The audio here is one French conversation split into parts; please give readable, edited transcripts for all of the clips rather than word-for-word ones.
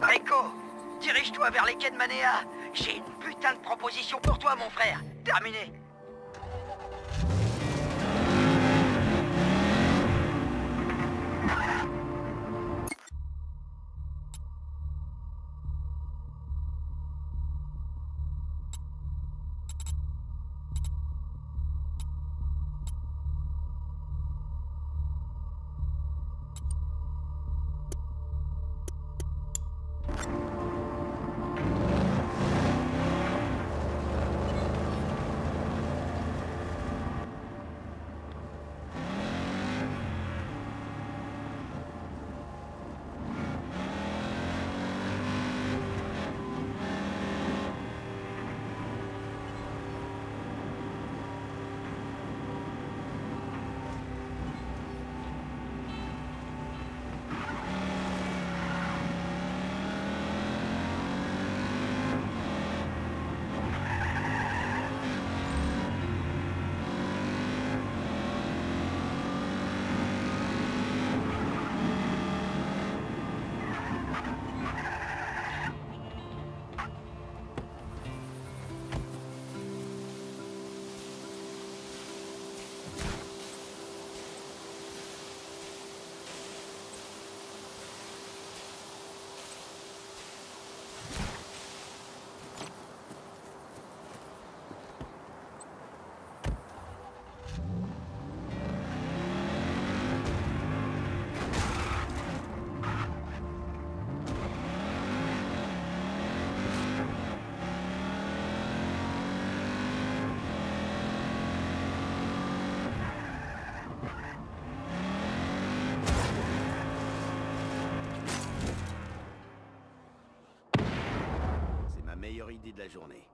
Rico, dirige-toi vers les quais de Manéa. J'ai une putain de proposition pour toi, mon frère. Terminé. Meilleure idée de la journée.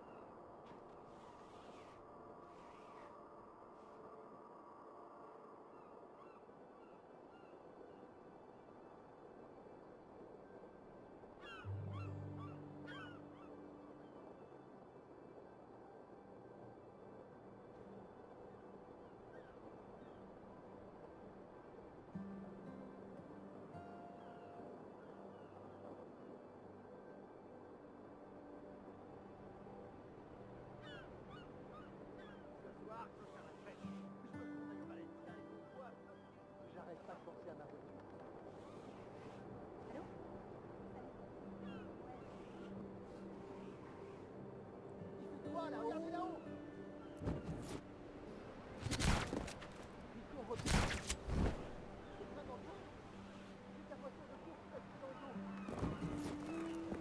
J'arrête pas de penser à ma voiture. Allô? Tu fais quoi là? Regardez là-haut! Nico, retourne! C'est vraiment toi? C'est ta voiture de course, elle est dans le dos.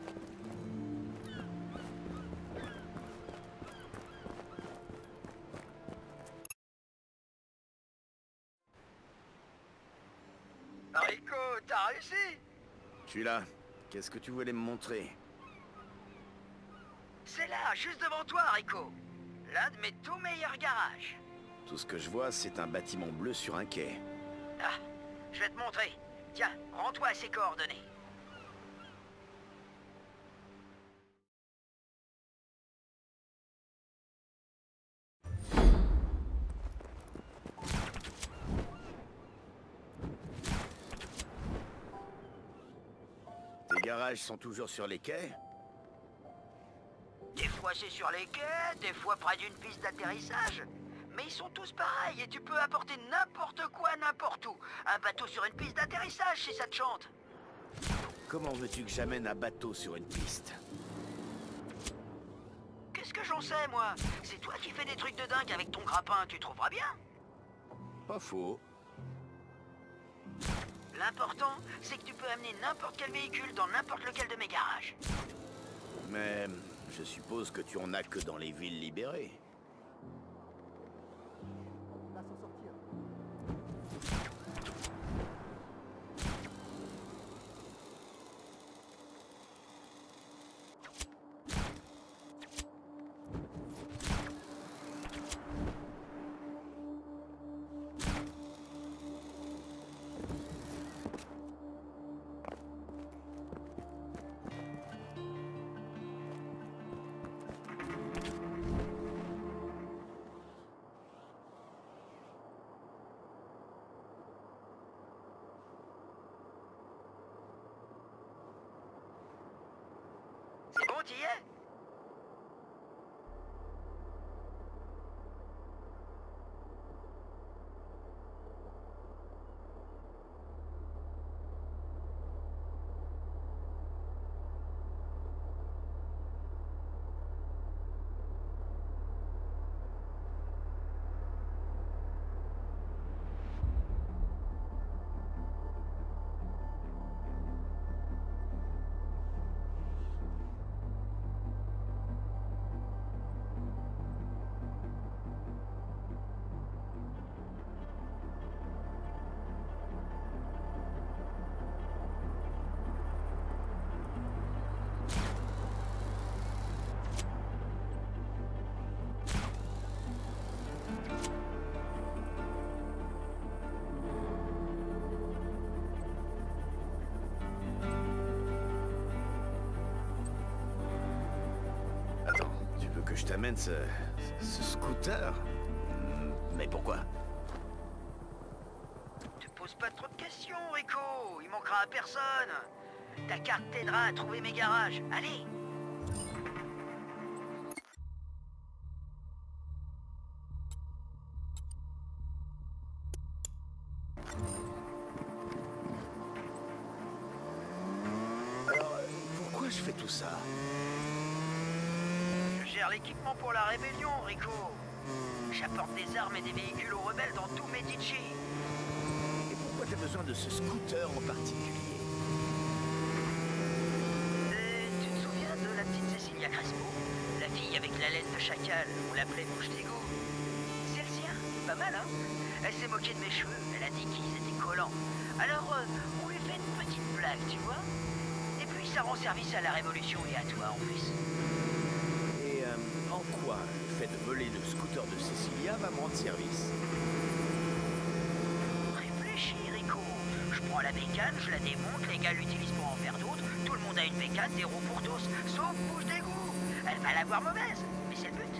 Rico, t'as réussi? Je suis là. Qu'est-ce que tu voulais me montrer? C'est là, juste devant toi, Rico. L'un de mes tout meilleurs garages. Tout ce que je vois, c'est un bâtiment bleu sur un quai. Ah, je vais te montrer. Tiens, rends-toi à ces coordonnées. Tes garages sont toujours sur les quais? Des fois c'est sur les quais, des fois près d'une piste d'atterrissage. Mais ils sont tous pareils et tu peux apporter n'importe quoi n'importe où. Un bateau sur une piste d'atterrissage si ça te chante. Comment veux-tu que j'amène un bateau sur une piste? Qu'est-ce que j'en sais, moi? C'est toi qui fais des trucs de dingue avec ton grappin, tu trouveras bien. Pas faux. L'important, c'est que tu peux amener n'importe quel véhicule dans n'importe lequel de mes garages. Mais je suppose que tu en as que dans les villes libérées. On va s'en sortir. T'y es? Attends, tu veux que je t'amène ce scooter? Mais pourquoi? Te pose pas trop de questions, Rico. Il manquera à personne. Ta carte t'aidera à trouver mes garages. Allez! Alors, pourquoi je fais tout ça? Je gère l'équipement pour la rébellion, Rico. J'apporte des armes et des véhicules aux rebelles dans tout Medici. Et pourquoi t'as besoin de ce scooter en particulier? Tu te souviens de la petite Cecilia Crespo? La fille avec la laine de chacal, on l'appelait bouche d'égout. C'est le sien, pas mal, hein? Elle s'est moquée de mes cheveux, elle a dit qu'ils étaient collants. Alors, on lui fait une petite blague, tu vois? Et puis ça rend service à la Révolution et à toi, en plus. Et en quoi le fait de voler le scooter de Cecilia va me rendre service? Réfléchis, Rico. Je prends la bécane, je la démonte, les gars l'utilisent pour en faire d'autres. Tout le monde a une bécane, des roues pour tous, sauf bouche d'égout. Elle va l'avoir mauvaise, mais c'est le but.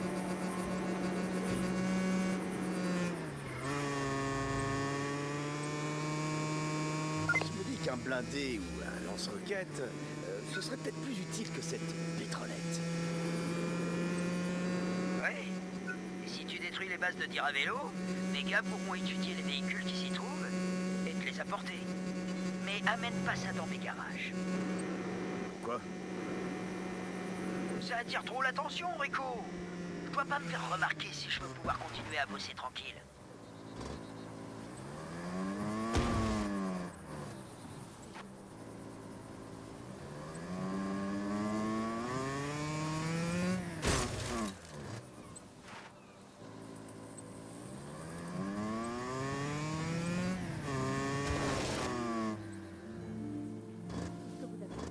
Je me dis qu'un blindé ou un lance-roquette, ce serait peut-être plus utile que cette pétrolette. Ouais. Et si tu détruis les bases de tir à vélo, mes gars pourront étudier les véhicules qui s'y trouvent et te les apporter. Mais amène pas ça dans mes garages. Quoi? Ça attire trop l'attention, Rico. Je dois pas me faire remarquer si je veux pouvoir continuer à bosser tranquille. Que vous avez...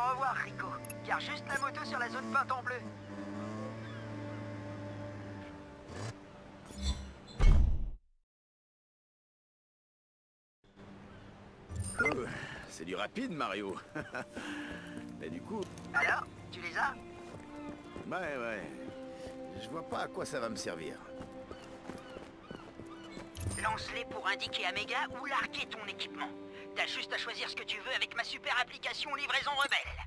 Au revoir, Rico. Garde juste la moto sur la zone peinte en bleu. C'est du rapide, Mario. Mais du coup... Alors, tu les as? Ouais. Je vois pas à quoi ça va me servir. Lance-les pour indiquer à Méga où larguer ton équipement. T'as juste à choisir ce que tu veux avec ma super application Livraison Rebelle.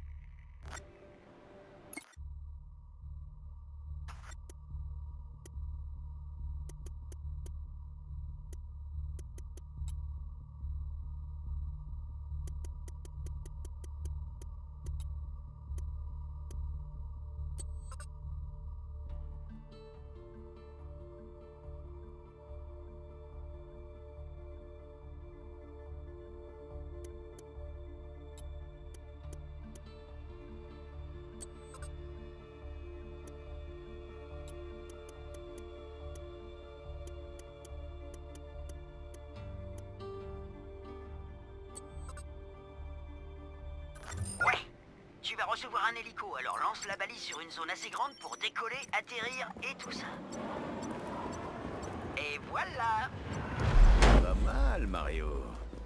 Ouais, tu vas recevoir un hélico, alors lance la balise sur une zone assez grande pour décoller, atterrir et tout ça. Et voilà. Pas mal, Mario.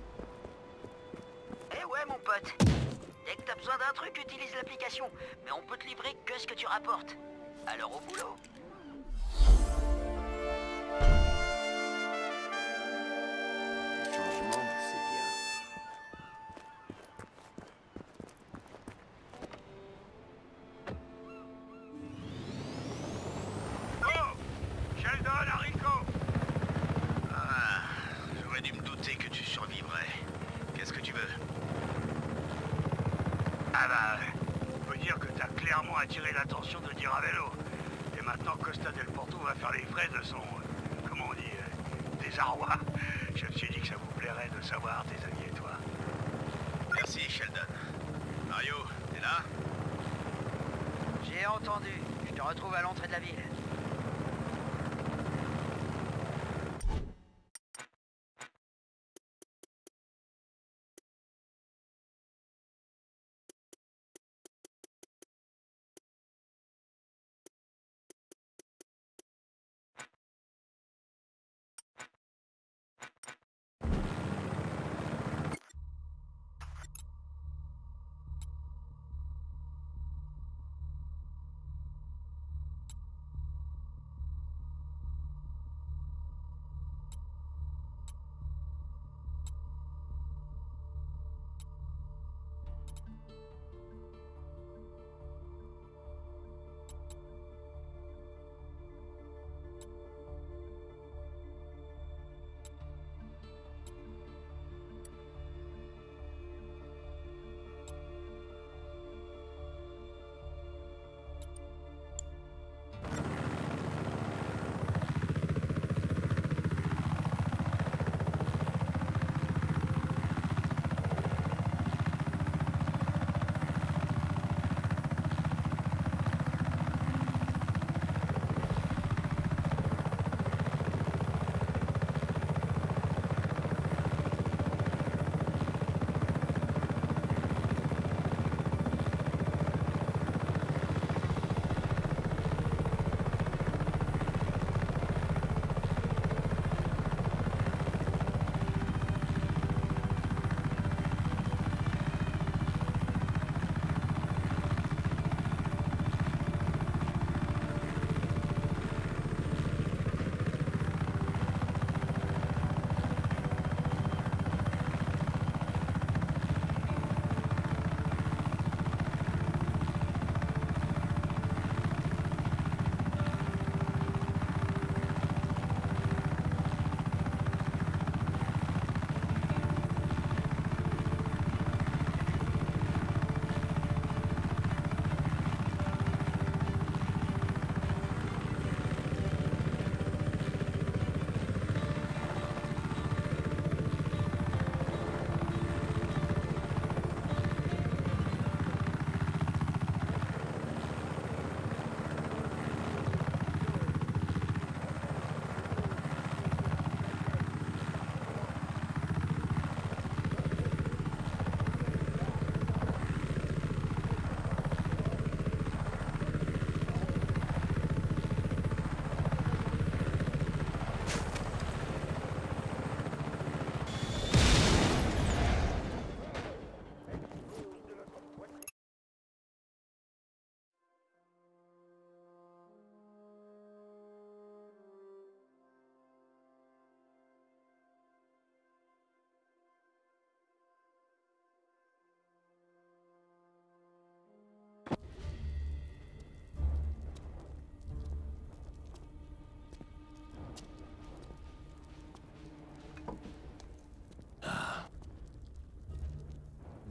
Eh ouais, mon pote. Dès que t'as besoin d'un truc, utilise l'application. Mais on peut te livrer que ce que tu rapportes. Alors au boulot. Changement, c'est bien. Oh! Sheldon, Rico! Ah, j'aurais dû me douter que tu survivrais. Qu'est-ce que tu veux? Ah bah, on peut dire que t'as clairement attiré l'attention de Diravello. Et maintenant, Costa del Porto va faire les frais de son... comment on dit... désarroi. Je me suis dit que ça vous plairait de savoir, tes amis et toi. Merci, Sheldon. Mario, t'es là? J'ai entendu. Je te retrouve à l'entrée de la ville.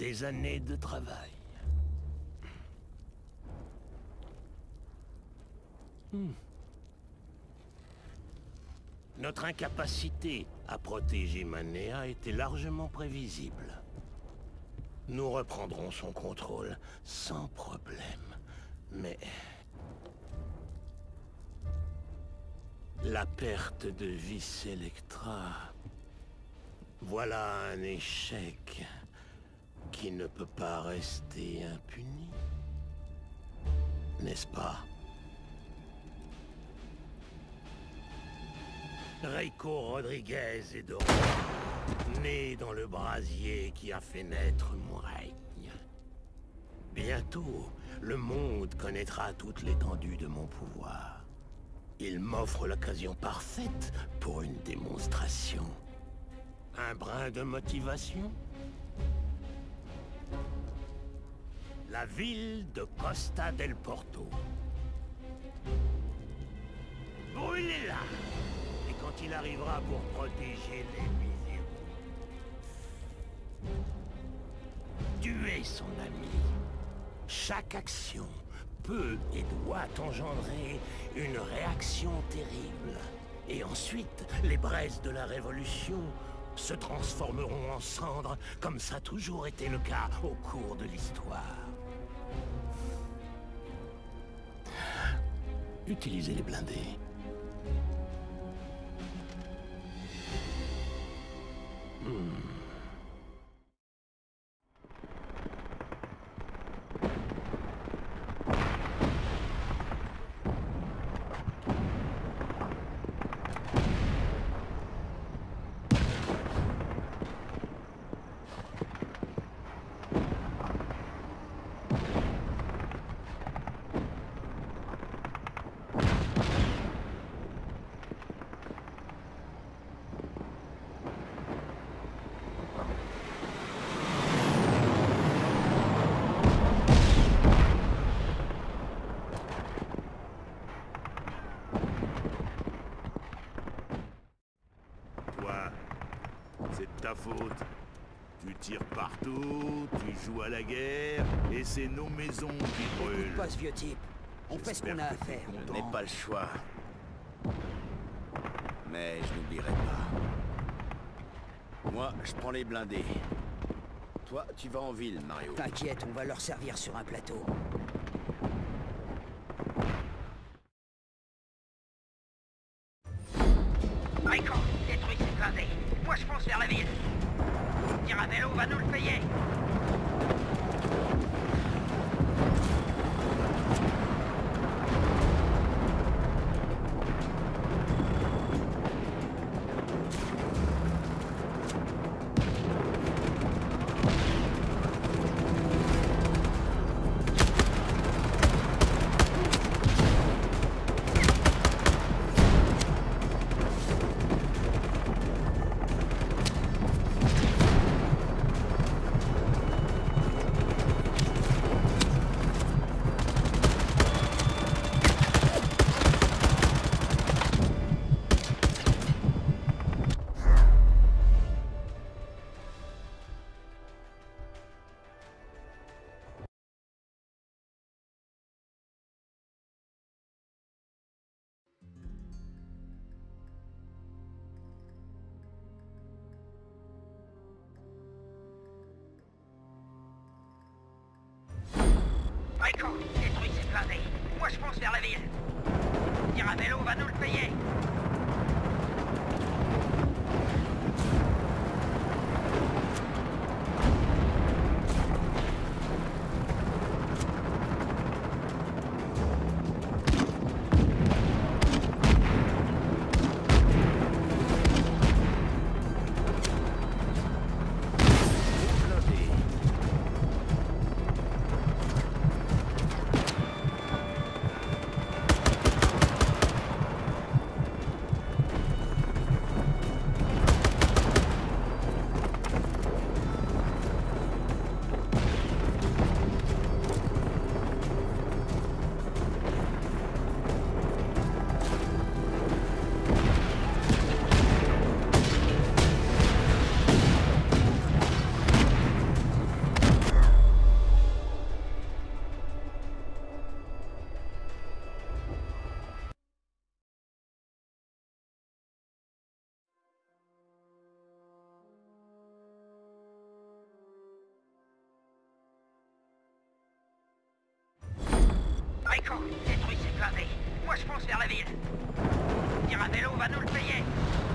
Des années de travail. Notre incapacité à protéger Manéa était largement prévisible. Nous reprendrons son contrôle sans problème. Mais... la perte de Vis Electra... voilà un échec qui ne peut pas rester impuni. N'est-ce pas? Reiko Rodriguez est de roi, né dans le brasier qui a fait naître mon règne. Bientôt, le monde connaîtra toute l'étendue de mon pouvoir. Il m'offre l'occasion parfaite pour une démonstration. Un brin de motivation? La ville de Costa del Porto. Brûlez-la! Et quand il arrivera pour protéger les minéraux, tuez son ami. Chaque action peut et doit engendrer une réaction terrible. Et ensuite, les braises de la Révolution se transformeront en cendres, comme ça a toujours été le cas au cours de l'histoire. Utilisez les blindés. C'est de ta faute. Tu tires partout, tu joues à la guerre, et c'est nos maisons qui brûlent. Pas ce vieux type. On fait ce qu'on a à faire. Je n'ai pas le choix. Mais je n'oublierai pas. Moi, je prends les blindés. Toi, tu vas en ville, Mario. T'inquiète, on va leur servir sur un plateau. Rico, détruis ces blindés. Moi, je fonce vers la ville. Tiravello va nous le payer. Rico, détruis ces blindés. Moi, je fonce vers la ville. Tiravello va nous le payer. Moi je fonce vers la ville. Diravello va nous le payer.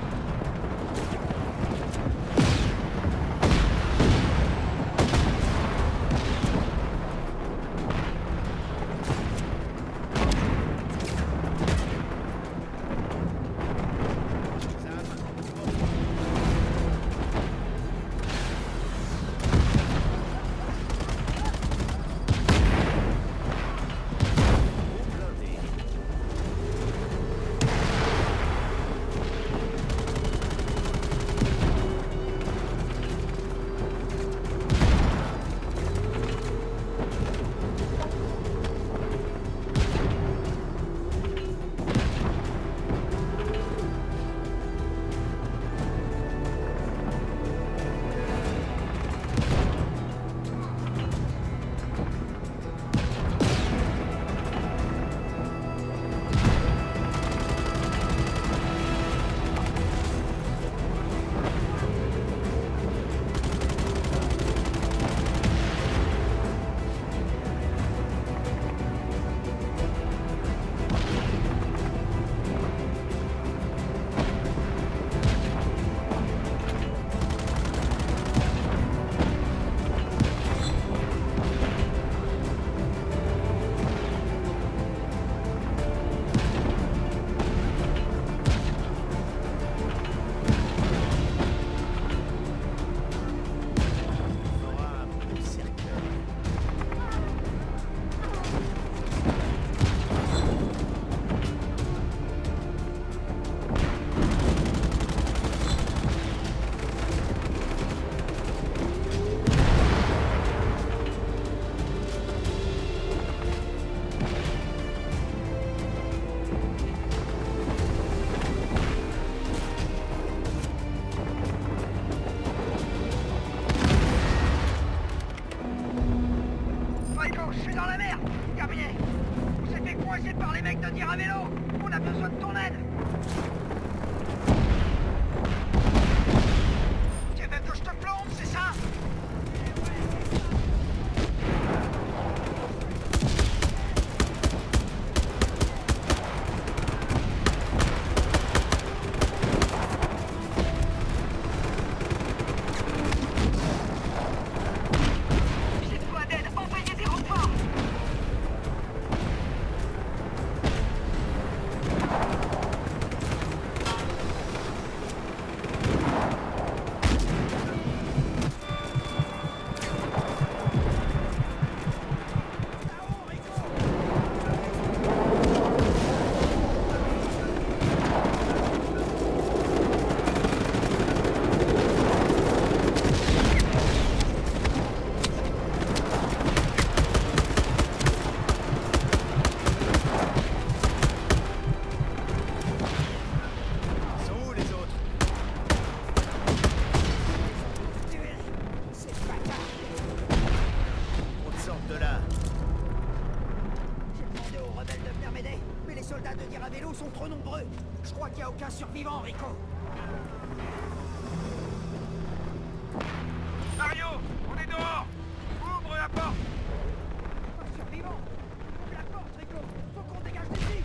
Je suis dans la merde. Terminé. On s'est fait coincer par les mecs de Diravello. On a besoin de ton aide. Tu veux que je te plombe, c'est ça? Sont trop nombreux. Je crois qu'il n'y a aucun survivant, Rico. Mario, on est dehors. Ouvre la porte. Pas survivant. Ouvre la porte, Rico. Faut qu'on dégage d'ici.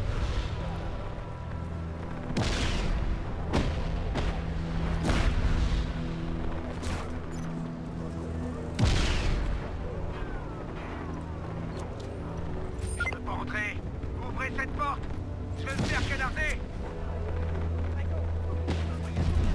Je peux pas entrer. Ouvrez cette porte. Je vais me faire canarder. Rico, faut qu'on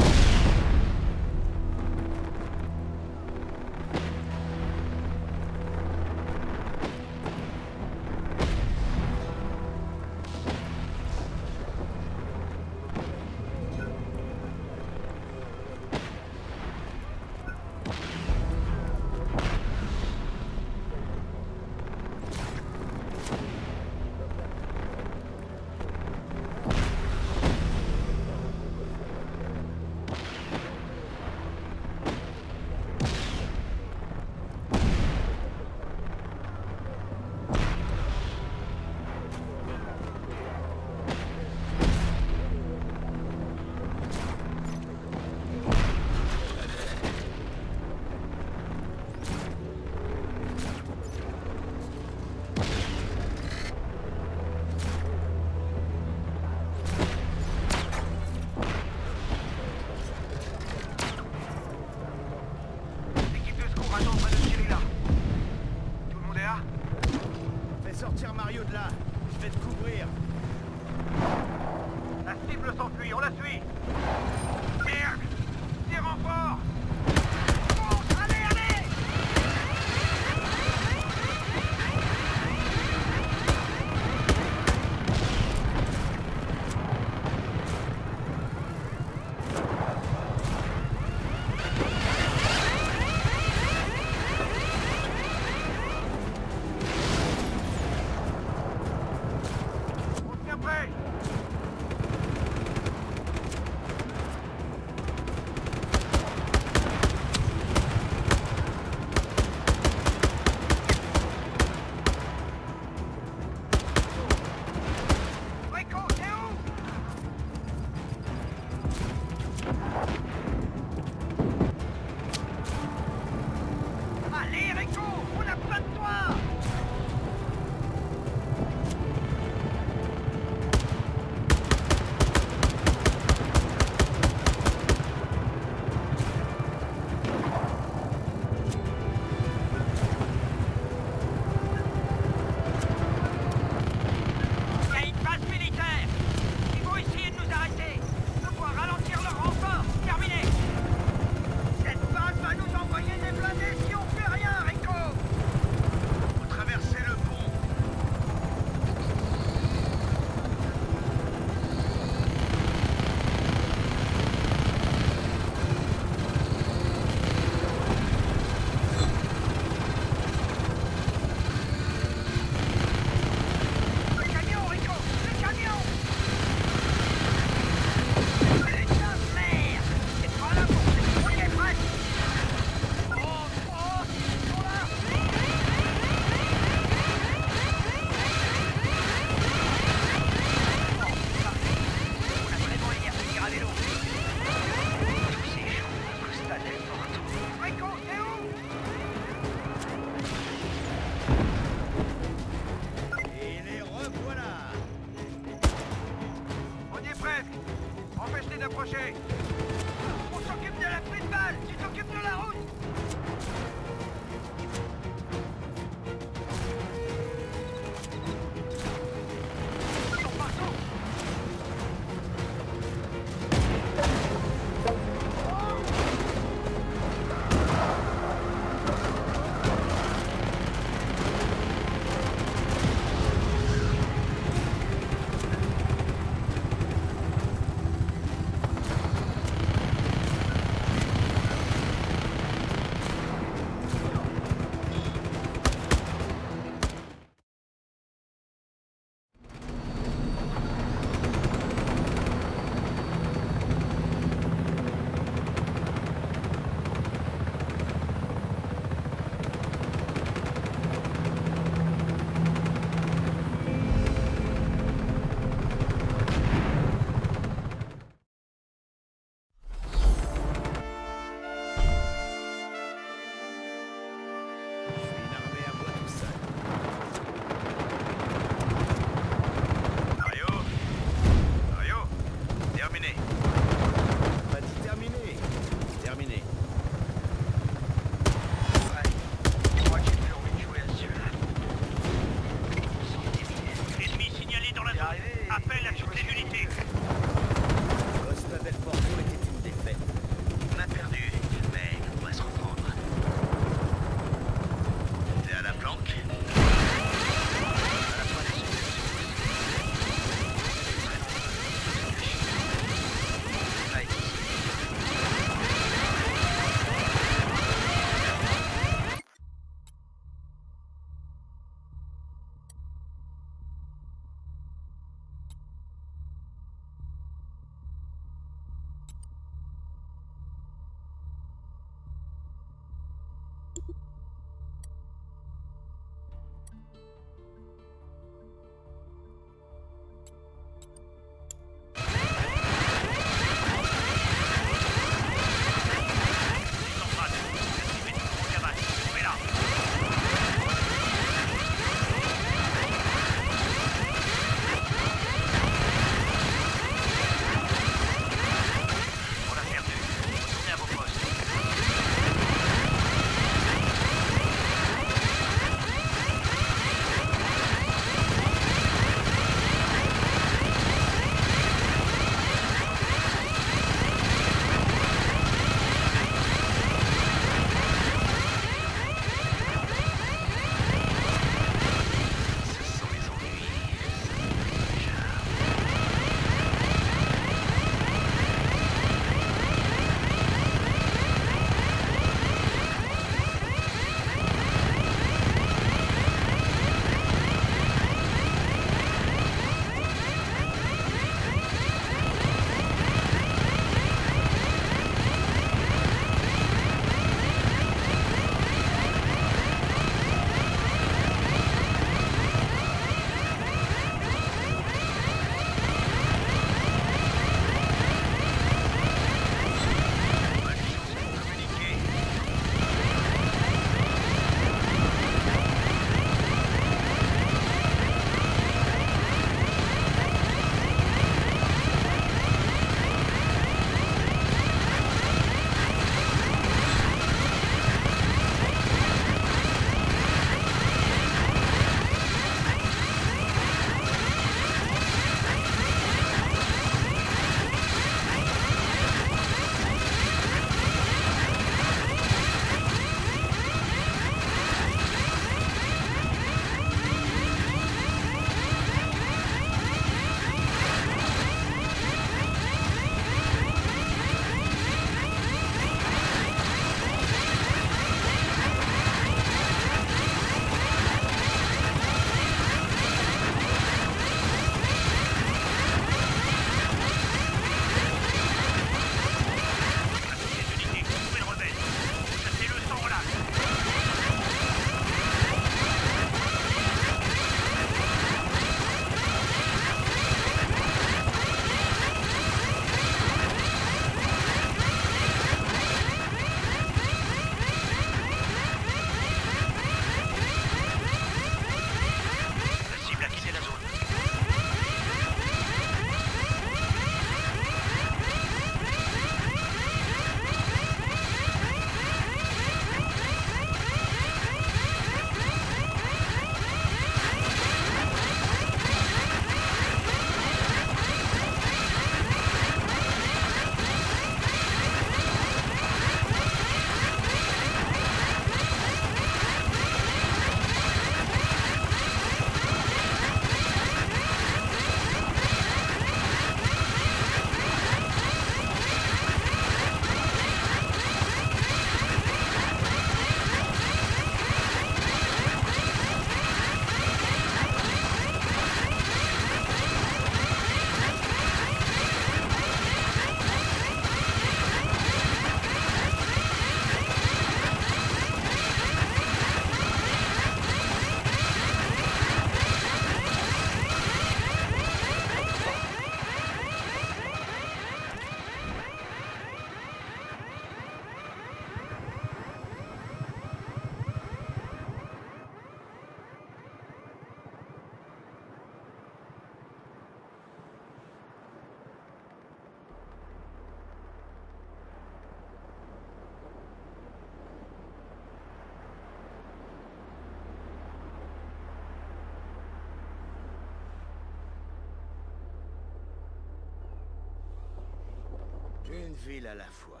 Une ville à la fois.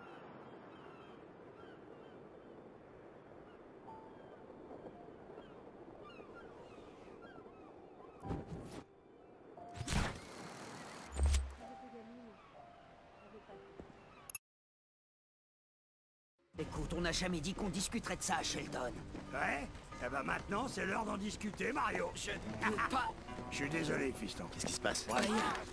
Écoute, on n'a jamais dit qu'on discuterait de ça, Sheldon. Ouais? Eh ben maintenant, c'est l'heure d'en discuter, Mario. Je veux pas... Je suis désolé, fiston. Qu'est-ce qui se passe? Rien.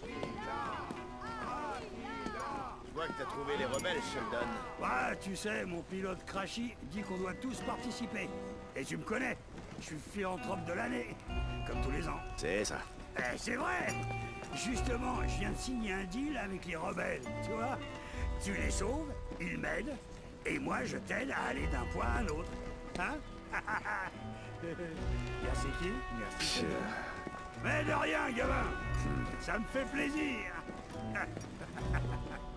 Je vois que t'as trouvé les rebelles, Sheldon. Ouais, tu sais, mon pilote Crashy dit qu'on doit tous participer. Et tu me connais, je suis philanthrope de l'année, comme tous les ans. C'est ça. Eh, c'est vrai! Justement, je viens de signer un deal avec les rebelles, tu vois? Tu les sauves, ils m'aident, et moi je t'aide à aller d'un point à un autre. Hein? Merci qui? Merci. Mais de rien, gamin! Ça me fait plaisir!